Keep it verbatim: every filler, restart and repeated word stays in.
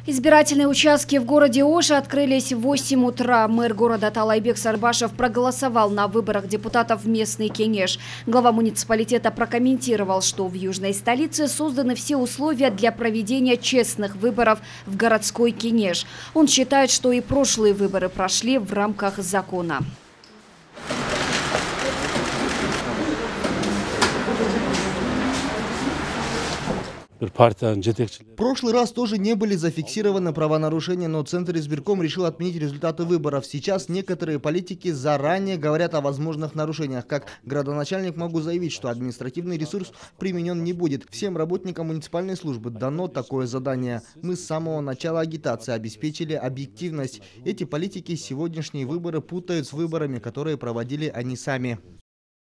Избирательные участки в городе Ош открылись в восемь утра. Мэр города Таалайбек Сарбашев проголосовал на выборах депутатов в местный кенеш. Глава муниципалитета прокомментировал, что в южной столице созданы все условия для проведения честных выборов в городской кенеш. Он считает, что и прошлые выборы прошли в рамках закона. В прошлый раз тоже не были зафиксированы правонарушения, но Центр избирком решил отменить результаты выборов. Сейчас некоторые политики заранее говорят о возможных нарушениях. Как градоначальник могу заявить, что административный ресурс применен не будет. Всем работникам муниципальной службы дано такое задание. Мы с самого начала агитации обеспечили объективность. Эти политики сегодняшние выборы путают с выборами, которые проводили они сами.